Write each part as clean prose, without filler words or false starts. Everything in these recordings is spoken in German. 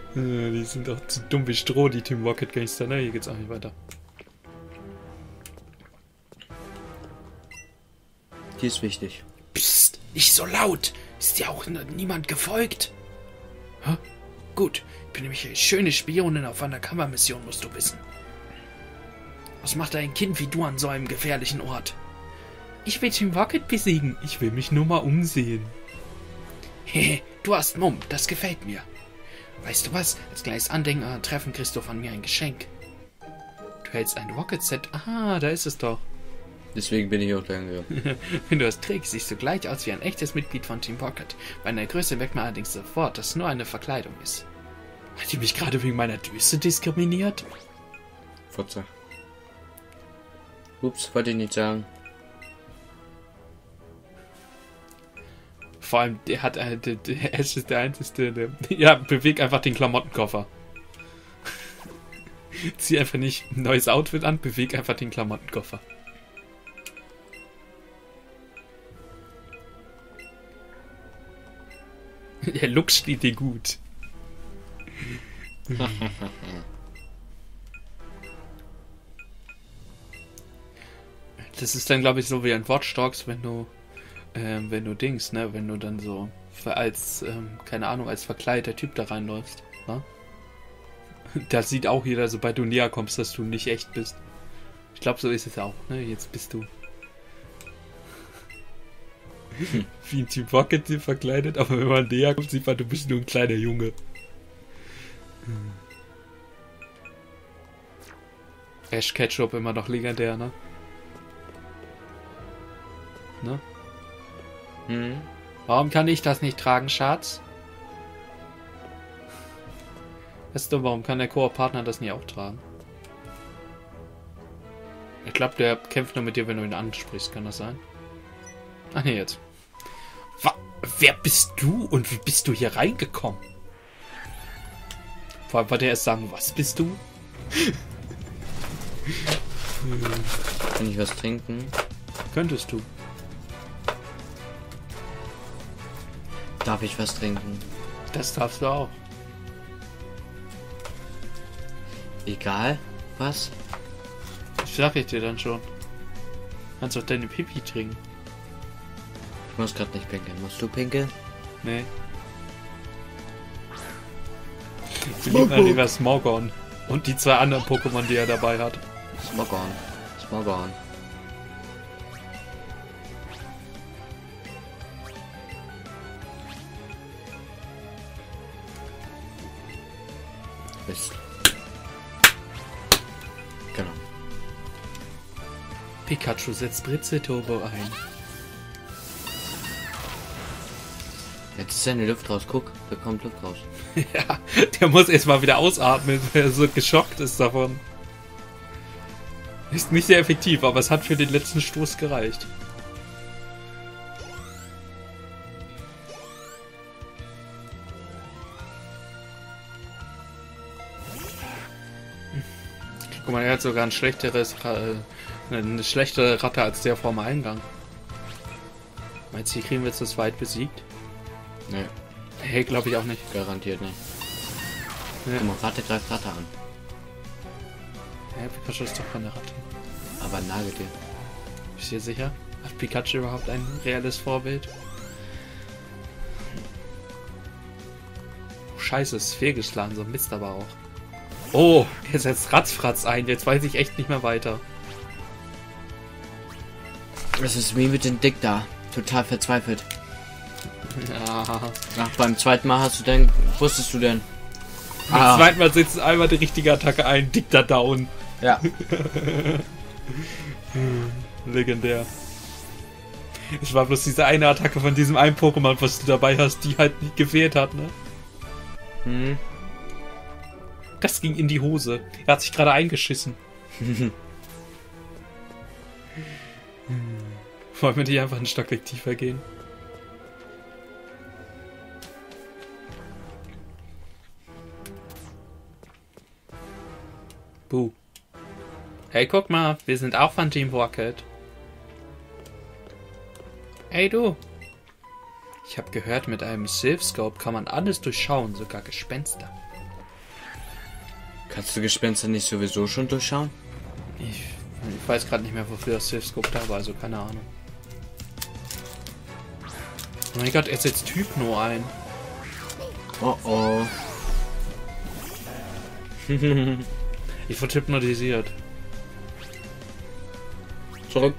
Die sind doch zu dumm wie Stroh, die Team Rocket Gangster. Ne, hier geht's auch nicht weiter. Die ist wichtig. Psst, nicht so laut. Ist dir auch niemand gefolgt? Hä? Gut, ich bin nämlich eine schöne Spionin auf einer Kammermission, musst du wissen. Was macht ein Kind wie du an so einem gefährlichen Ort? Ich will Team Rocket besiegen. Ich will mich nur mal umsehen. Hehe, du hast Mumm, das gefällt mir. Weißt du was? Als kleines Andenken an Treffen kriegst du von mir ein Geschenk. Du hältst ein Rocket-Set. Ah, da ist es doch. Deswegen bin ich auch da gegangen. Wenn du es trägst, siehst du gleich aus wie ein echtes Mitglied von Team Rocket. Bei einer Größe merkt man allerdings sofort, dass es nur eine Verkleidung ist. Hat die mich gerade wegen meiner Düse diskriminiert? Fotze. Ups, wollte ich nicht sagen. Vor allem, der hat der Ash ist der Einzige, der... Ja, beweg einfach den Klamottenkoffer. Zieh einfach nicht ein neues Outfit an, beweg einfach den Klamottenkoffer. Der Look steht dir gut. Das ist dann, glaube ich, so wie ein Watch Dogs, wenn du Dings, ne, wenn du dann so als, keine Ahnung, als verkleideter Typ da reinläufst, ne? Da sieht auch jeder, sobald du näher kommst, dass du nicht echt bist. Ich glaube, so ist es auch, ne? Jetzt bist du wie ein Team Rocket verkleidet, aber wenn man näher kommt, sieht man, du bist nur ein kleiner Junge. Ash Ketchup immer noch legendär, ne? Ne? Hm. Warum kann ich das nicht tragen, Schatz? Weißt du, warum kann der Koop-Partner das nicht auch tragen? Ich glaube, der kämpft nur mit dir, wenn du ihn ansprichst, kann das sein? Ach nee, jetzt. Wer bist du und wie bist du hier reingekommen? Vor allem wollte er erst sagen, was bist du? Kann ich was trinken? Könntest du. Darf ich was trinken? Das darfst du auch. Egal, was? Das sag ich dir dann schon. Kannst auch deine Pipi trinken. Ich muss gerade nicht pinkeln. Musst du pinkeln? Nee. Ich liebe lieber Smogon. Und die zwei anderen Pokémon, die er dabei hat. Smogon. Smogon. Mist. Genau. Pikachu setzt Britze-Turbo ein. Jetzt ist seine Luft raus. Guck, da kommt Luft raus. Ja, der muss erstmal wieder ausatmen, weil er so geschockt ist davon. Ist nicht sehr effektiv, aber es hat für den letzten Stoß gereicht. Guck mal, er hat sogar ein schlechteres, eine schlechtere Ratte als der vorm Eingang. Meinst du, die kriegen wir jetzt das weit besiegt? Nee. Hey, glaube ich auch nicht. Garantiert nicht. Ja. Guck mal, Ratte greift Ratte an. Ja, Pikachu ist doch keine Ratte. Aber ein Nagetier. Bist du dir sicher? Hat Pikachu überhaupt ein reelles Vorbild? Oh, Scheiße, ist fehlgeschlagen, so ein Mist aber auch. Oh, er setzt Ratzfratz ein, jetzt weiß ich echt nicht mehr weiter. Das ist wie mit dem Dick da. Total verzweifelt. Ja. Ach, beim zweiten Mal wusstest du denn? Beim zweiten Mal setzt einmal die richtige Attacke ein, Dick da down. Ja. Legendär. Es war bloß diese eine Attacke von diesem einen Pokémon, was du dabei hast, die halt nicht gefehlt hat, ne? Hm. Das ging in die Hose. Er hat sich gerade eingeschissen. Wollen wir nicht einfach ein Stockwerk tiefer gehen? Buh. Hey, guck mal, wir sind auch von Team Rocket. Hey, du. Ich habe gehört, mit einem Silphscope kann man alles durchschauen, sogar Gespenster. Kannst du Gespenster nicht sowieso schon durchschauen? Ich weiß gerade nicht mehr, wofür das Silphscope da war, also keine Ahnung. Oh mein Gott, er setzt Hypno ein. Oh oh. Ich wurde hypnotisiert. Zurück.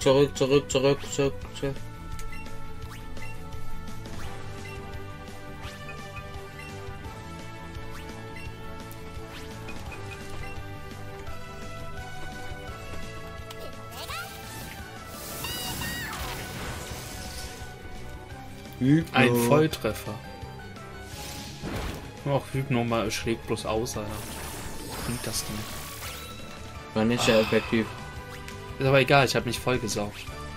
Hypno. Ein Volltreffer. Auch Hypno mal schlägt bloß aus, Alter. Was bringt das denn? War nicht sehr effektiv. Ist aber egal, ich habe mich vollgesaugt.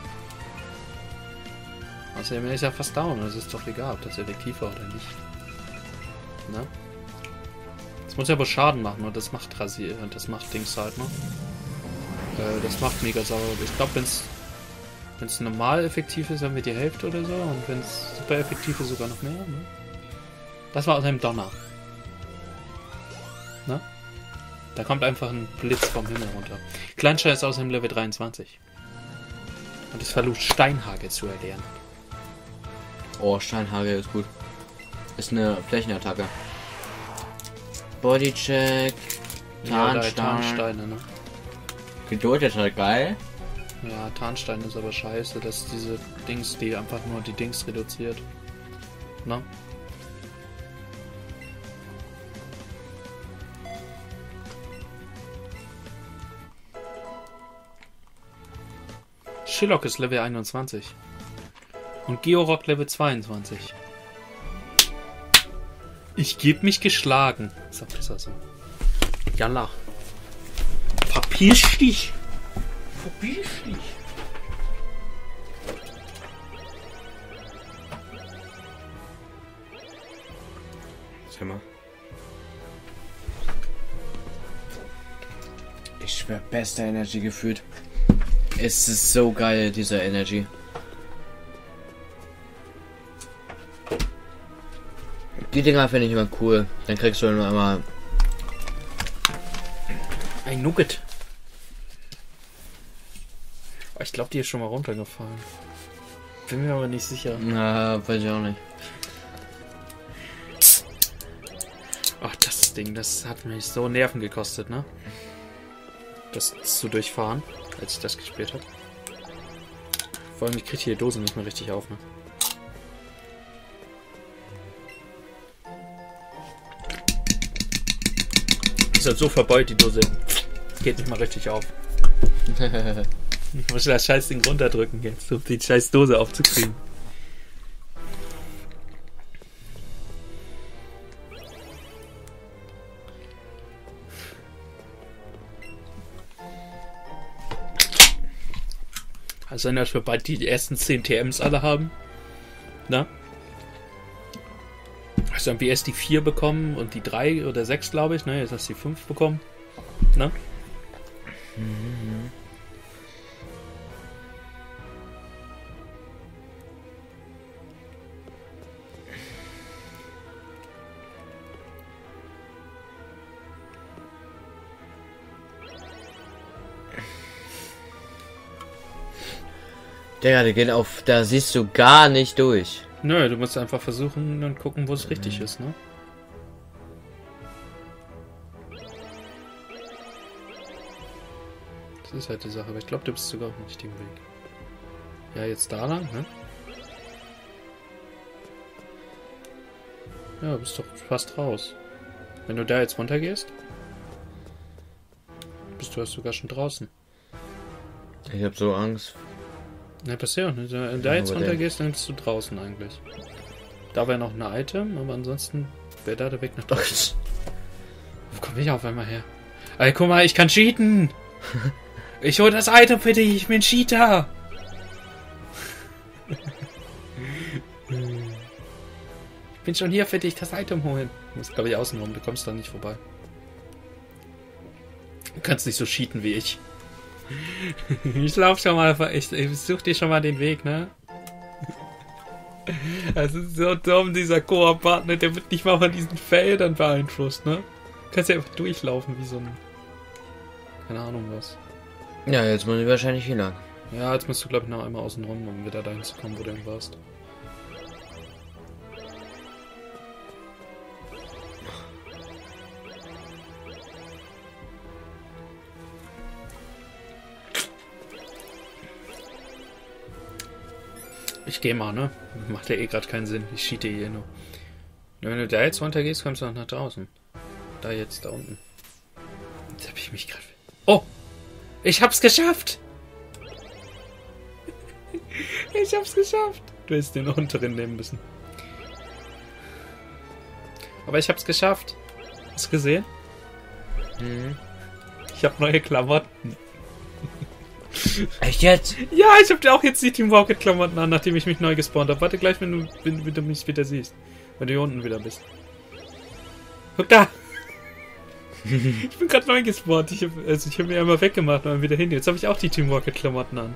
Außerdem ist ja fast down, das ist doch egal, ob das effektiv war oder nicht. Ne? Das muss ja aber Schaden machen und das macht Rasier, das macht Dings halt, ne? Das macht mega sauer. Ich glaube, wenn es normal effektiv ist, haben wir die Hälfte oder so. Und wenn es super effektiv ist, sogar noch mehr. Ne? Das war aus einem Donner. Ne? Da kommt einfach ein Blitz vom Himmel runter. Kleinstein ist aus dem Level 23. Und es versucht Steinhagel zu erlernen. Oh, Steinhagel ist gut. Ist eine Flächenattacke. Bodycheck. Tarnsteine, ne? Geduld ist halt geil. Ja, Tarnstein ist aber scheiße, dass diese Dings, die einfach nur die Dings reduziert. Ne? Shillock ist Level 21. Und Georock Level 22. Ich geb mich geschlagen. Sagt das also. Jalla. Verpiss dich. Verpiss dich. Sag mal. Ich schwör, beste Energy gefühlt. Es ist so geil, dieser Energy. Die Dinger finde ich immer cool. Dann kriegst du nur einmal ein Nugget. Oh, ich glaube, die ist schon mal runtergefallen. Bin mir aber nicht sicher. Na, weiß ich auch nicht. Ach, das Ding, das hat mich so Nerven gekostet, ne? Das zu durchfahren, als ich das gespielt habe. Vor allem, ich kriege die Dose nicht mehr richtig auf, ne? Ist halt so verbeult, die Dose. Geht nicht mal richtig auf. Ich muss das scheiß Ding runterdrücken jetzt, um die scheiß Dose aufzukriegen. Also wenn wir bald die ersten 10 TMs alle haben. Na? Also haben wir erst die 4 bekommen und die 3 oder 6, glaube ich. Ne? Jetzt hast du die 5 bekommen. Ne? Mhm. Der geht auf, da siehst du gar nicht durch. Nö, du musst einfach versuchen und gucken, wo es richtig ist, ne? Das ist halt die Sache, aber ich glaube, du bist sogar auf dem richtigen Weg. Ja, jetzt da lang, ne? Ja, bist doch fast raus. Wenn du da jetzt runter gehst, bist du erst sogar schon draußen. Ich hab so Angst. Ja, passiert. Wenn du da jetzt runter gehst, dann bist du draußen eigentlich. Da wäre noch ein Item, aber ansonsten wäre da der Weg nach draußen. Wo komme ich auf einmal her? Ey, guck mal, ich kann cheaten! Ich hole das Item für dich, ich bin Cheater! Ich bin schon hier für dich, das Item holen. Du musst, glaube ich, außen rum, du kommst da nicht vorbei. Du kannst nicht so cheaten wie ich. Ich lauf schon mal, ich such dir schon mal den Weg, ne? Das ist so dumm, dieser Koop-Partner, der wird nicht mal von diesen Feldern beeinflusst, ne? Kannst ja einfach durchlaufen wie so ein... Keine Ahnung was. Ja, jetzt muss ich wahrscheinlich hier lang. Ja, jetzt musst du, glaube ich, noch einmal außen rum, um wieder dahin zu kommen, wo du denn warst. Ich gehe mal, ne? Macht ja eh gerade keinen Sinn. Ich cheate hier nur. Wenn du da jetzt runtergehst, kommst du auch nach draußen. Da jetzt, da unten. Jetzt habe ich mich gerade... Oh! Ich hab's geschafft! Ich hab's geschafft! Du hättest den unteren nehmen müssen. Aber ich hab's geschafft. Hast du gesehen? Mhm. Ich hab neue Klamotten. Echt jetzt? Ja, ich hab dir auch jetzt die Team Rocket Klamotten an, nachdem ich mich neu gespawnt habe. Warte gleich, wenn du mich wieder siehst. Wenn du hier unten wieder bist. Guck da! Ich bin gerade neu gespawnt. Ich hab mir einmal weggemacht und dann wieder hin. Jetzt habe ich auch die Team Rocket Klamotten an.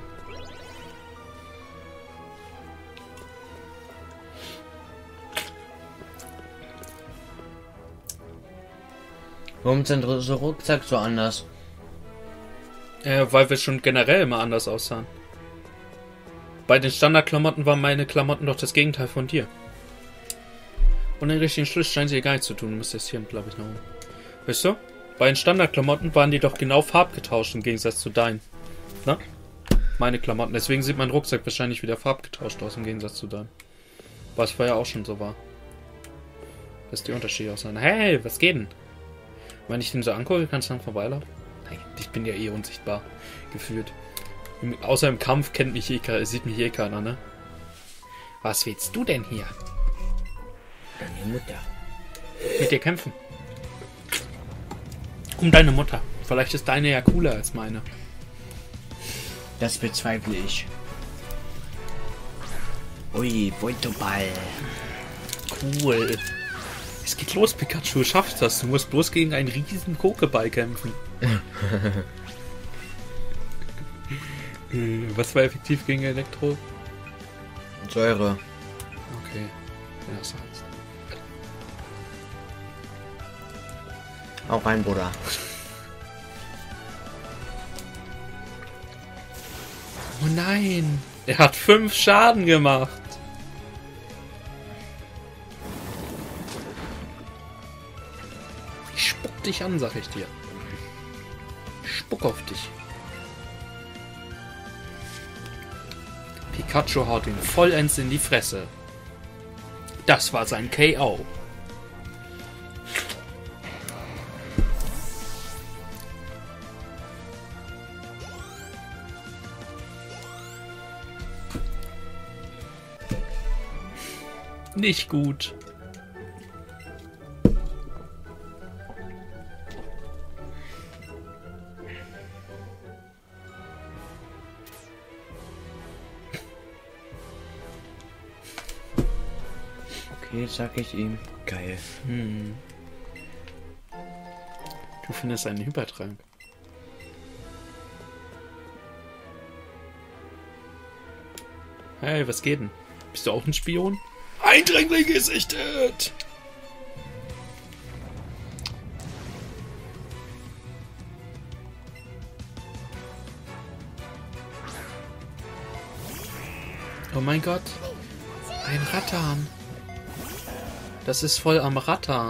Warum ist denn so Rucksack so anders? Weil wir schon generell immer anders aussahen. Bei den Standardklamotten waren meine Klamotten doch das Gegenteil von dir. Und den richtigen Schluss scheint sie gar nichts zu tun. Du musst jetzt hier, glaube ich, noch um. Weißt du? Bei den Standardklamotten waren die doch genau farbgetauscht im Gegensatz zu deinen. Na? Meine Klamotten. Deswegen sieht mein Rucksack wahrscheinlich wieder farbgetauscht aus im Gegensatz zu deinen. Was vorher auch schon so war. Das ist die Unterschiede aus sein. Hey, was geht denn? Wenn ich den so angucke, kannst du dann vorbeilaufen? Nein, ich bin ja eh unsichtbar. Gefühlt. Außer im Kampf sieht mich eh keiner, ne? Was willst du denn hier? Deine Mutter. Mit dir kämpfen. Um deine Mutter. Vielleicht ist deine ja cooler als meine. Das bezweifle ich. Ui, Beuteball. Cool. Es geht los, Pikachu. Schaffst das. Du musst bloß gegen einen riesen Pokéball kämpfen. Was war effektiv gegen Elektro? Säure. Okay. Ja, das heißt. Auch rein, Bruder. Oh nein! Er hat 5 Schaden gemacht! Ich spuck dich an, sag ich dir. Ich spuck auf dich. Pikachu haut ihn vollends in die Fresse. Das war sein KO. Nicht gut. Okay, sag ich ihm. Geil. Du findest einen Hypertrank. Hey, was geht denn? Bist du auch ein Spion? Eindringling gesichtet! Oh mein Gott. Ein Rattan. Das ist voll am Rattern.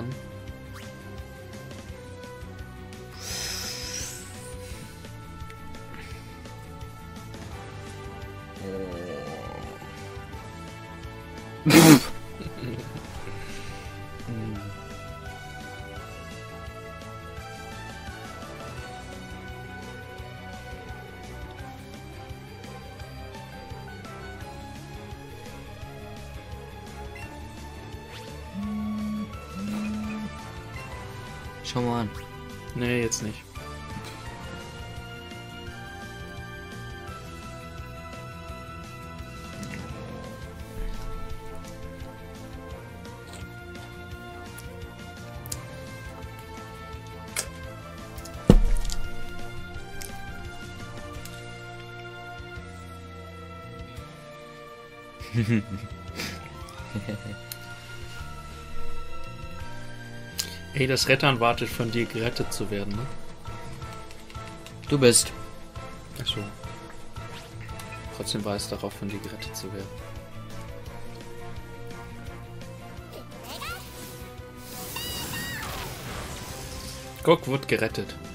Schau mal an. Nee, jetzt nicht. Ey, das Rettern wartet von dir, gerettet zu werden, ne? Du bist. Achso. Trotzdem war es darauf, von dir gerettet zu werden. Gok wird gerettet.